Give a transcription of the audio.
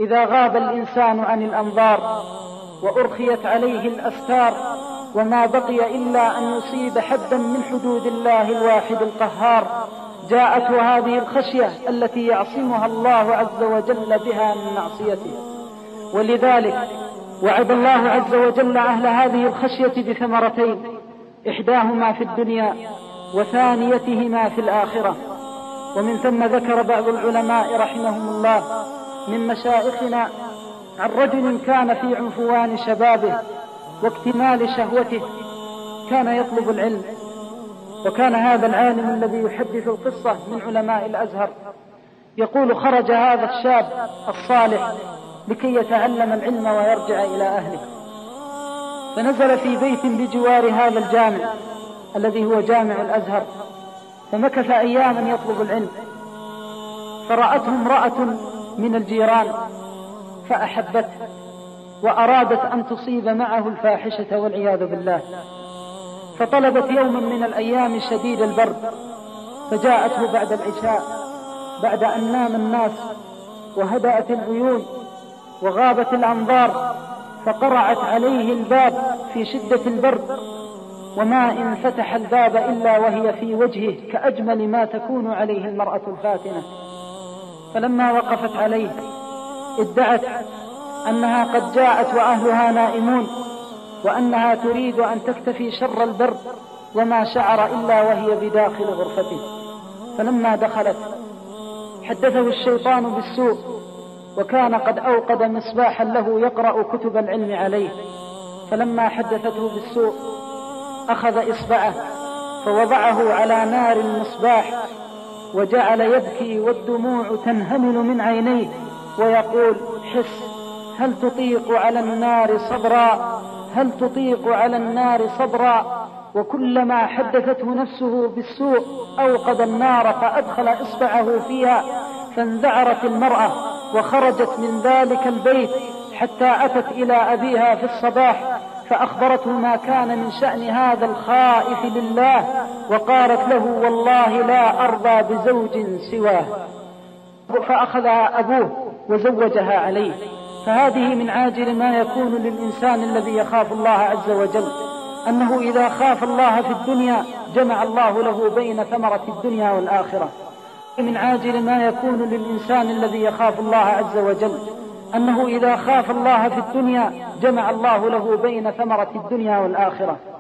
إذا غاب الإنسان عن الأنظار وأرخيت عليه الأستار وما بقي إلا أن يصيب حدا من حدود الله الواحد القهار، جاءته هذه الخشية التي يعصمها الله عز وجل بها من معصيته. ولذلك وعد الله عز وجل أهل هذه الخشية بثمرتين، إحداهما في الدنيا وثانيتهما في الآخرة. ومن ثم ذكر بعض العلماء رحمهم الله من مشايخنا عن رجل كان في عنفوان شبابه واكتمال شهوته، كان يطلب العلم، وكان هذا العالم الذي يحدث القصة من علماء الأزهر. يقول: خرج هذا الشاب الصالح لكي يتعلم العلم ويرجع إلى أهله، فنزل في بيت بجوار هذا الجامع الذي هو جامع الأزهر، فمكث أياما يطلب العلم، فرأته امرأة من الجيران فأحبته وأرادت أن تصيب معه الفاحشة والعياذ بالله، فطلبت يوما من الأيام شديد البرد، فجاءته بعد العشاء بعد أن نام الناس وهدأت العيون وغابت الأنظار، فقرعت عليه الباب في شدة البرد، وما إن فتح الباب إلا وهي في وجهه كأجمل ما تكون عليه المرأة الفاتنة. فلما وقفت عليه ادعت أنها قد جاءت وأهلها نائمون، وأنها تريد أن تكتفي شر البرد، وما شعر إلا وهي بداخل غرفته. فلما دخلت حدثه الشيطان بالسوء، وكان قد أوقد مصباحا له يقرأ كتب العلم عليه. فلما حدثته بالسوء أخذ إصبعه فوضعه على نار المصباح، وجعل يبكي والدموع تنهمل من عينيه ويقول: حس، هل تطيق على النار صبرا؟ هل تطيق على النار صبرا؟ وكلما حدثته نفسه بالسوء أوقد النار فأدخل إصبعه فيها، فانذعرت المرأة وخرجت من ذلك البيت حتى أتت إلى أبيها في الصباح، فأخبرته ما كان من شأن هذا الخائف لله، وقالت له: والله لا أرضى بزوج سواه. فأخذها أبوه وزوجها عليه. فهذه من عاجل ما يكون للإنسان الذي يخاف الله عز وجل، أنه إذا خاف الله في الدنيا جمع الله له بين ثمرة الدنيا والآخرة. من عاجل ما يكون للإنسان الذي يخاف الله عز وجل، أنه إذا خاف الله في الدنيا جمع الله له بين ثمرة الدنيا والآخرة.